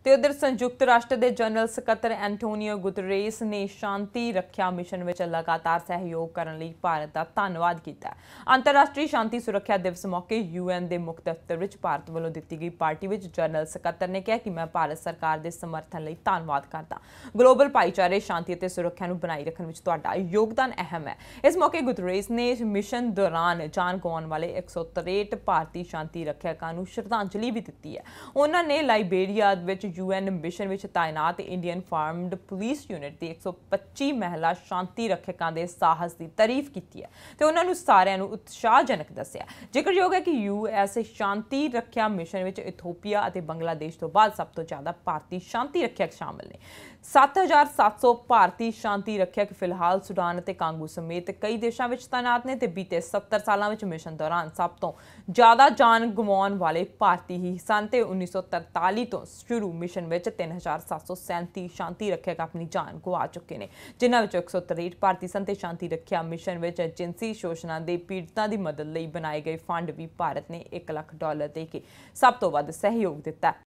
ਤੇ ਉਧਰ ਸੰਯੁਕਤ ਰਾਸ਼ਟਰ ਦੇ ਜਨਰਲ ਸਕੱਤਰ ਐਂਟੋਨੀਓ ਗੁਤਰੇਸ ਨੇ ਸ਼ਾਂਤੀ ਰੱਖਿਆ ਮਿਸ਼ਨ ਵਿੱਚ ਲਗਾਤਾਰ ਸਹਿਯੋਗ ਕਰਨ ਲਈ ਭਾਰਤ ਦਾ ਧੰਨਵਾਦ ਕੀਤਾ। ਅੰਤਰਰਾਸ਼ਟਰੀ ਸ਼ਾਂਤੀ ਸੁਰੱਖਿਆ ਦਿਵਸ ਮੌਕੇ ਯੂਐਨ ਦੇ ਮੁੱਖ ਦਫ਼ਤਰ ਵਿੱਚ ਭਾਰਤ ਵੱਲੋਂ ਦਿੱਤੀ ਗਈ ਪਾਰਟੀ ਵਿੱਚ ਜਨਰਲ ਸਕੱਤਰ ਨੇ ਕਿਹਾ ਕਿ ਮੈਂ ਭਾਰਤ ਸਰਕਾਰ ਦੇ ਸਮਰਥਨ ਲਈ ਧੰਨਵਾਦ ਕਰਦਾ। ਗਲੋਬਲ ਭਾਈਚਾਰੇ, ਸ਼ਾਂਤੀ ਅਤੇ ਸੁਰੱਖਿਆ ਨੂੰ ਬਣਾਈ ਰੱਖਣ ਵਿੱਚ ਤੁਹਾਡਾ ਯੋਗਦਾਨ ਅਹਿਮ ਹੈ। ਇਸ ਮੌਕੇ ਗੁਤਰੇਸ ਨੇ ਮਿਸ਼ਨ ਦੌਰਾਨ ਜਾਨ ਗਵਾਉਣ ਵਾਲੇ 163 ਭਾਰਤੀ ਸ਼ਾਂਤੀ ਰੱਖਿਅਕਾਂ ਨੂੰ ਸ਼ਰਧਾਂਜਲੀ ਵੀ ਦਿੱਤੀ ਹੈ। ਉਹਨਾਂ ਨੇ ਲਾਇਬੇਰੀਆ ਵਿੱਚ यूएन मिशन में तैनात इंडियन फार्मड पुलिस यूनिट की 125 महिला शांति रक्षकों के साहस की तारीफ की है तो उन्होंने सारिਆਂ उत्साहजनक दस्या। जिक्रयोग है कि यूएस शांति रक्षा मिशन में इथोपिया और बंगलादेश तो बाद सब तो ज़्यादा भारतीय शांति रक्षक शामिल ने। 7,700 भारतीय शांति रक्षक फिलहाल सूडान और कांगो समेत कई देशों में तैनात ने। बीते 70 सालों में मिशन दौरान सब तो ज़्यादा जान गवाउण वाले भारती ही सन। 1943 तो शुरू मिशन में 3,737 शांति रक्षक अपनी जान गवा चुके हैं, जिन्होंने 163 भारती सन। शांति रक्षा मिशन में जिनसी शोषण के पीड़ितों की मदद लिए बनाए गए फंड भी भारत ने $1 लाख दे के सब तो वध सहयोग दिता।